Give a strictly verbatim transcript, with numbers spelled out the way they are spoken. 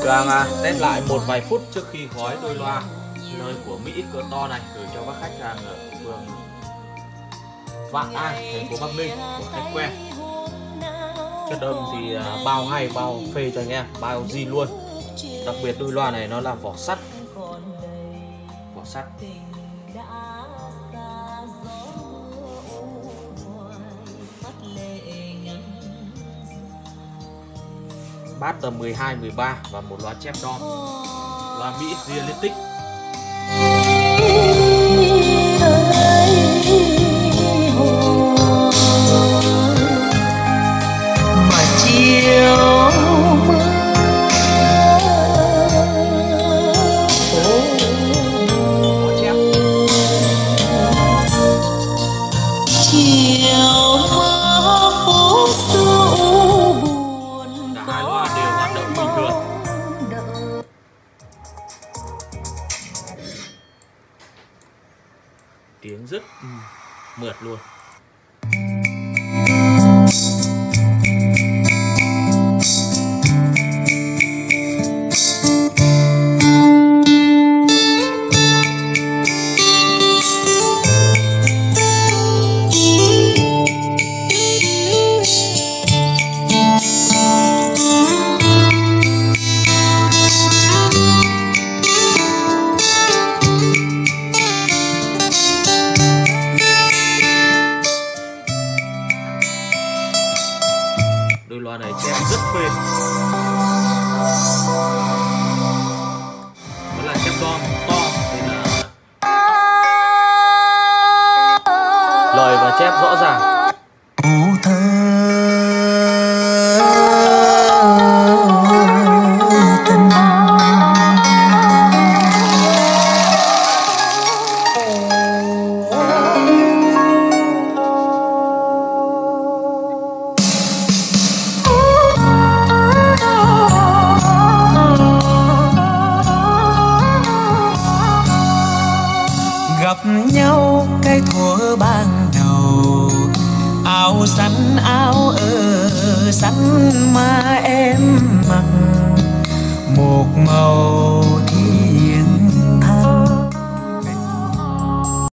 Đang à, test lại một vài phút trước khi gói đôi loa nơi của Mỹ cỡ to này gửi cho các khách hàng ở phường Vạn An, thành phố Bắc Ninh của khách quen. Chất âm thì à, bao hay, bao phê cho anh em, bao zin luôn. Đặc biệt đôi loa này nó là vỏ sắt, vỏ sắt. Bass tầm mười hai mười ba và một loa chép đom, loa Mỹ Realistic. Mà chiều mưa chép. chiều mưa phố xưa buồn. Cả hai loa đều hoạt động bình thường. Tiếng rất mượt luôn. Đôi loa này chép rất phê. Đó là chép đom to nên là lời và chép rõ ràng. Gặp nhau cái thuở ban đầu, áo xanh áo ơ xanh mà em mặc, một màu